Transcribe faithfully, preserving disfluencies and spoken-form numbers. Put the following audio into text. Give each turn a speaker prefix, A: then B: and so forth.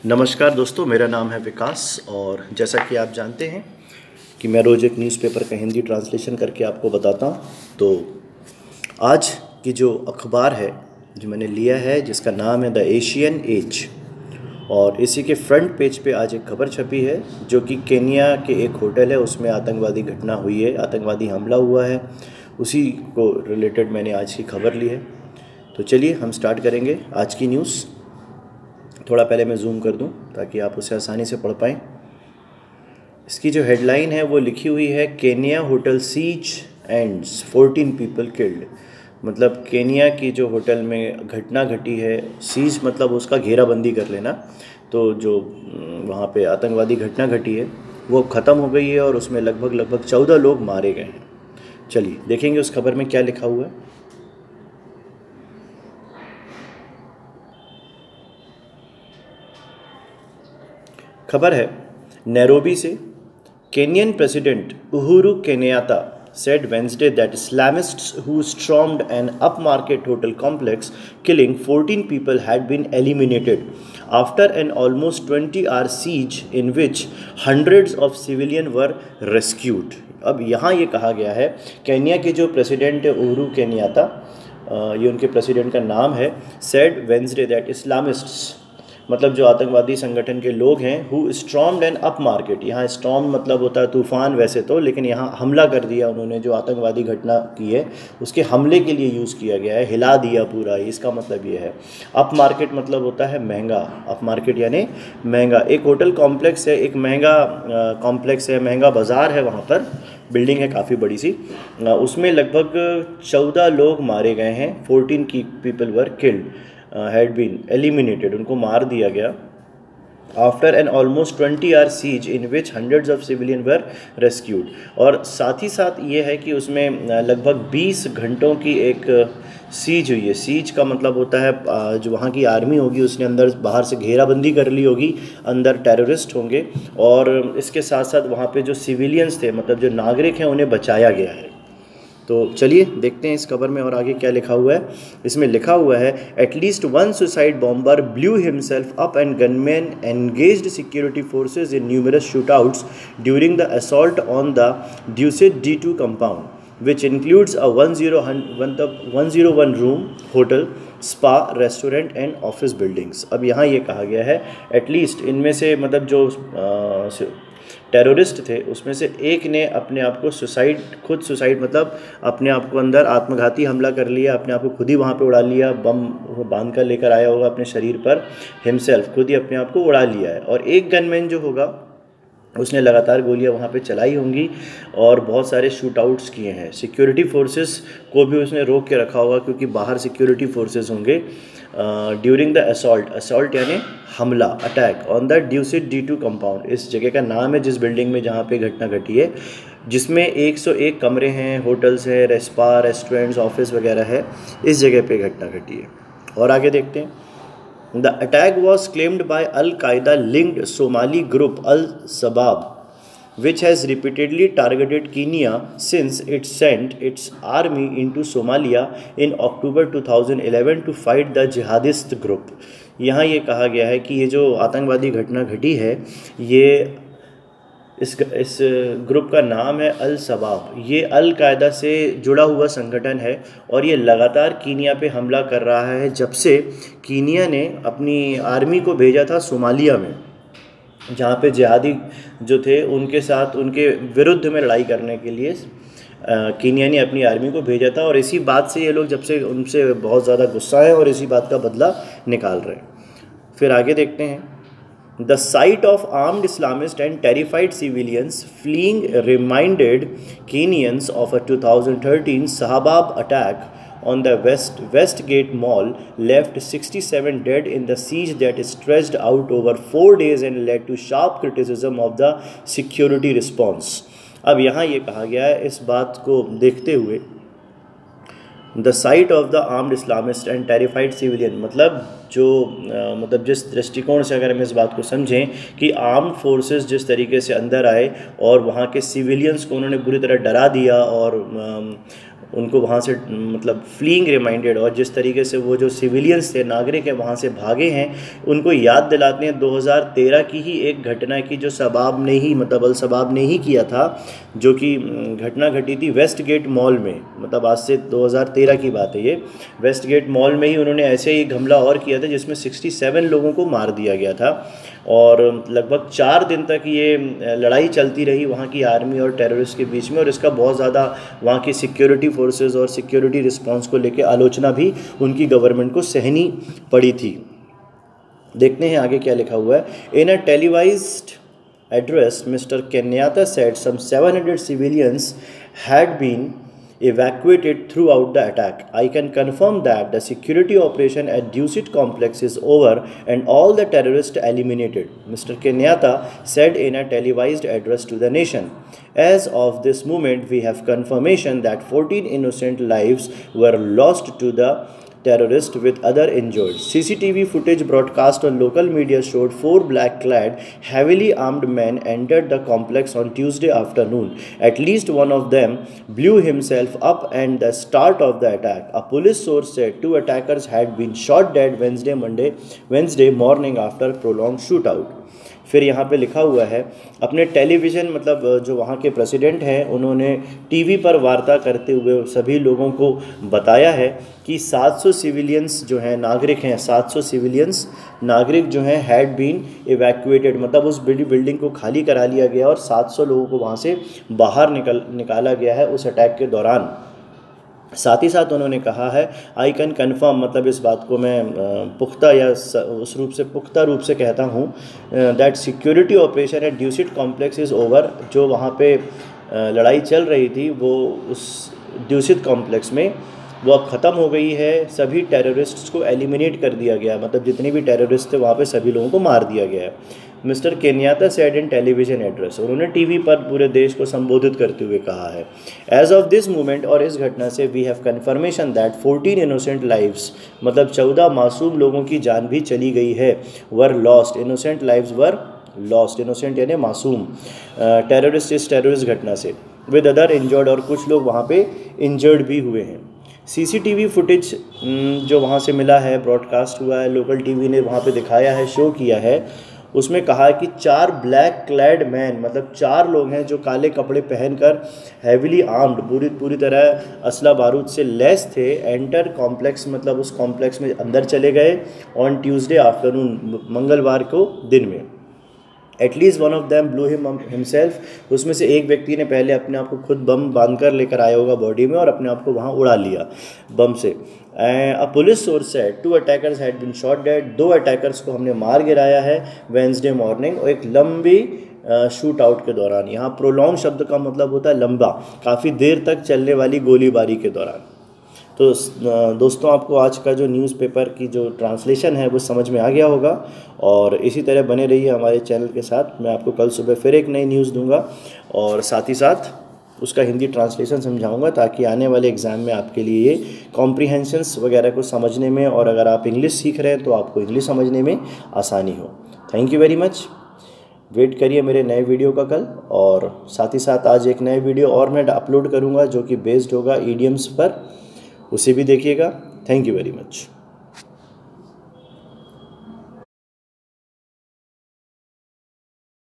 A: नमस्कार दोस्तों, मेरा नाम है विकास और जैसा कि आप जानते हैं कि मैं रोज़ एक न्यूज़पेपर का हिंदी ट्रांसलेशन करके आपको बताता हूँ। तो आज की जो अखबार है जो मैंने लिया है, जिसका नाम है द एशियन एज, और इसी के फ्रंट पेज पे आज एक खबर छपी है जो कि केन्या के एक होटल है, उसमें आतंकवादी घटना हुई है, आतंकवादी हमला हुआ है। उसी को रिलेटेड मैंने आज की खबर ली है। तो चलिए हम स्टार्ट करेंगे आज की न्यूज़। थोड़ा पहले मैं जूम कर दूं ताकि आप उसे आसानी से पढ़ पाएँ। इसकी जो हेडलाइन है वो लिखी हुई है, Kenya hotel siege ends fourteen people killed. मतलब केन्या की जो होटल में घटना घटी है, सीज मतलब उसका घेराबंदी कर लेना, तो जो वहाँ पे आतंकवादी घटना घटी है वो ख़त्म हो गई है और उसमें लगभग लगभग चौदह लोग मारे गए हैं। चलिए देखेंगे उस खबर में क्या लिखा हुआ है। खबर है नैरोबी से। Kenyan president Uhuru Kenyatta said Wednesday that Islamists who stormed an upmarket hotel complex, killing fourteen people, had been eliminated after an almost twenty-hour siege in which hundreds of civilians were rescued. अब यहाँ ये कहा गया है, Kenya के जो president है Uhuru Kenyatta, ये उनके प्रेसिडेंट का नाम है, said Wednesday that Islamists मतलब जो आतंकवादी संगठन के लोग हैं, who stormed an upmarket. यहाँ स्टॉर्म मतलब होता है तूफ़ान वैसे तो, लेकिन यहाँ हमला कर दिया उन्होंने। जो आतंकवादी घटना की है उसके हमले के लिए यूज़ किया गया है, हिला दिया पूरा, इसका मतलब ये है। अप मार्केट मतलब होता है महंगा, अप मार्केट यानी महंगा। एक होटल कॉम्प्लेक्स है, एक महंगा कॉम्प्लेक्स है, महंगा बाज़ार है, वहाँ पर बिल्डिंग है काफ़ी बड़ी सी, उसमें लगभग चौदह लोग मारे गए हैं। फोर्टीन की people were killed had been eliminated, उनको मार दिया गया। After an almost twenty hour siege in which hundreds of civilian were rescued. और साथ ही साथ ये है कि उसमें लगभग बीस घंटों की एक सीज हुई है। सीज का मतलब होता है जो वहाँ की आर्मी होगी उसने अंदर बाहर से घेराबंदी कर ली होगी, अंदर टेररिस्ट होंगे, और इसके साथ साथ वहाँ पे जो सिविलियंस थे, मतलब जो नागरिक हैं, उन्हें बचाया गया है। तो चलिए देखते हैं इस खबर में और आगे क्या लिखा हुआ है। इसमें लिखा हुआ है, at least one suicide bomber blew himself up and gunman engaged security forces in numerous shootouts during the assault on the Dusit D two compound which includes a one zero one room hotel, spa, restaurant and office buildings. अब यहाँ ये कहा गया है at least, इनमें से मतलब जो आ, टेररिस्ट थे उसमें से एक ने अपने आप को सुसाइड, खुद सुसाइड मतलब अपने आप को अंदर आत्मघाती हमला कर लिया, अपने आप को खुद ही वहाँ पे उड़ा लिया, बम बांध कर लेकर आया होगा अपने शरीर पर, हिमसेल्फ खुद ही अपने आप को उड़ा लिया है। और एक गनमैन जो होगा उसने लगातार गोलियां वहाँ पे चलाई होंगी और बहुत सारे शूट आउट्स किए हैं। सिक्योरिटी फोर्सेस को भी उसने रोक के रखा होगा क्योंकि बाहर सिक्योरिटी फोर्सेस होंगे। ड्यूरिंग द असॉल्ट, असॉल्ट यानी हमला, attack on the Dusit D two compound, इस जगह का नाम है जिस बिल्डिंग में जहाँ पे घटना घटी है, जिसमें एक सौ एक कमरे हैं, होटल्स हैं, रेस्पा, रेस्टोरेंट्स, ऑफिस वगैरह है, इस जगह पे घटना घटी है। और आगे देखते हैं। The attack was claimed by Al-Qaeda linked Somali group Al-Shabaab, which has repeatedly targeted Kenya since it sent its army into Somalia in October twenty eleven to fight the jihadist group. यहाँ ये कहा गया है कि ये जो आतंकवादी घटना घटी है, ये इस इस ग्रुप का नाम है अल शबाब। ये अल कायदा से जुड़ा हुआ संगठन है और ये लगातार कीनिया पे हमला कर रहा है जब से कीनिया ने अपनी आर्मी को भेजा था सोमालिया में, जहाँ पे जिहादी जो थे उनके साथ, उनके विरुद्ध में लड़ाई करने के लिए कीनिया ने अपनी आर्मी को भेजा था। और इसी बात से ये लोग जब से उनसे बहुत ज़्यादा गुस्सा है और इसी बात का बदला निकाल रहे हैं। फिर आगे देखते हैं। The sight of armed Islamists and terrified civilians fleeing reminded Kenyans of a twenty thirteen Shahabab attack on the West Westgate Mall, left sixty-seven dead in the siege that stretched out over four days and led to sharp criticism of the security response. अब यहाँ ये कहा गया है, इस बात को देखते हुए, the sight of the armed Islamist and terrified civilian, मतलब जो आ, मतलब जिस दृष्टिकोण से अगर हम इस बात को समझें कि आर्म्ड फोर्सेस जिस तरीके से अंदर आए और वहाँ के सिविलियंस को उन्होंने बुरी तरह डरा दिया और आ, उनको वहाँ से मतलब फ्लीइंग रिमाइंडेड, और जिस तरीके से वो जो सिविलियंस थे, नागरिक हैं, वहाँ से भागे हैं, उनको याद दिलाते हैं दो हज़ार तेरह की ही एक घटना की जो शबाब ने ही मतलब अल शबाब ने ही किया था, जो कि घटना घटी थी वेस्ट गेट मॉल में। मतलब आज से दो हज़ार तेरह की बात है ये। वेस्ट गेट मॉल में ही उन्होंने ऐसे ही हमला और किया था जिसमें सड़सठ लोगों को मार दिया गया था, और लगभग चार दिन तक ये लड़ाई चलती रही वहाँ की आर्मी और टेररिस्ट के बीच में, और इसका बहुत ज़्यादा वहाँ की सिक्योरिटी फोर्सेस और सिक्योरिटी रिस्पांस को लेकर आलोचना भी उनकी गवर्नमेंट को सहनी पड़ी थी। देखते हैं आगे क्या लिखा हुआ है। In a televised address, Mister Kenyatta said some seven hundred civilians had been evacuated throughout the attack. I can confirm that the security operation at Dusit complex is over and all the terrorists eliminated, Mister Kenyatta said in a televised address to the nation. As of this moment, we have confirmation that fourteen innocent lives were lost to the terrorist with other injured. C C T V footage broadcast on local media showed four black-clad, heavily armed men entered the complex on Tuesday afternoon. At least one of them blew himself up and the start of the attack. A police source said two attackers had been shot dead Wednesday, Monday, Wednesday morning after prolonged shootout. फिर यहाँ पे लिखा हुआ है, अपने television मतलब जो वहाँ के प्रेसिडेंट हैं उन्होंने टीवी पर वार्ता करते हुए सभी लोगों को बताया है कि सात सौ सिविलियंस जो हैं नागरिक हैं सात सौ सिविलियंस नागरिक जो हैं हैड बीन इवैक्यूएटेड, मतलब उस बड़ी बिल्डिंग को खाली करा लिया गया और सात सौ लोगों को वहाँ से बाहर निकल निकाला गया है उस अटैक के दौरान। साथ ही साथ उन्होंने कहा है, आई कैन कन्फर्म, मतलब इस बात को मैं पुख्ता या उस रूप से पुख्ता रूप से कहता हूँ, that security operation at Dusit complex is over. जो वहाँ पे लड़ाई चल रही थी वो उस ड्यूसिट कॉम्प्लेक्स में वो अब ख़त्म हो गई है। सभी टेररिस्ट्स को एलिमिनेट कर दिया गया, मतलब जितने भी टेररिस्ट थे वहाँ पे सभी लोगों को मार दिया गया है। Mister Kenyatta said in television address, उन्होंने टीवी पर पूरे देश को संबोधित करते हुए कहा है, एज ऑफ दिस मोमेंट, और इस घटना से we have confirmation that fourteen innocent lives, मतलब चौदह मासूम लोगों की जान भी चली गई है, were lost, innocent lives were lost, innocent यानी मासूम, टेररिस्ट इस टेररिस्ट घटना से, विद अदर इंजर्ड, और कुछ लोग वहाँ पे इंजर्ड भी हुए हैं। सीसीटीवी फुटेज जो वहाँ से मिला है, ब्रॉडकास्ट हुआ है, लोकल टीवी ने वहाँ पे दिखाया है, शो किया है, उसमें कहा है कि चार ब्लैक क्लैड मैन, मतलब चार लोग हैं जो काले कपड़े पहनकर हैविली आर्म्ड, पूरी पूरी तरह असला बारूद से लैस थे, एंटर कॉम्प्लेक्स, मतलब उस कॉम्प्लेक्स में अंदर चले गए ऑन ट्यूसडे आफ्टरनून, मंगलवार को दिन में। At least one of them blew him himself, उसमें से एक व्यक्ति ने पहले अपने आप को खुद बम बांधकर लेकर आया होगा बॉडी में और अपने आप को वहाँ उड़ा लिया बम से। अ पुलिस सोर्स है two attackers had been shot dead, दो अटैकर्स को हमने मार गिराया है वेंसडे मॉर्निंग, और एक लंबी शूट आउट के दौरान। यहाँ प्रोलॉन्ग शब्द का मतलब होता है लंबा, काफ़ी देर तक चलने वाली गोलीबारी के दौरान। तो दोस्तों, आपको आज का जो न्यूज़पेपर की जो ट्रांसलेशन है वो समझ में आ गया होगा, और इसी तरह बने रहिए हमारे चैनल के साथ। मैं आपको कल सुबह फिर एक नई न्यूज़ दूंगा और साथ ही साथ उसका हिंदी ट्रांसलेशन समझाऊंगा, ताकि आने वाले एग्ज़ाम में आपके लिए ये कॉम्प्रीहेंशंस वगैरह को समझने में, और अगर आप इंग्लिश सीख रहे हैं तो आपको इंग्लिश समझने में आसानी हो। Thank you very much. Wait करिए मेरे नए वीडियो का कल, और साथ ही साथ आज एक नए वीडियो और मैं अपलोड करूँगा जो कि बेस्ड होगा ईडियम्स पर, उसे भी देखिएगा। Thank you very much.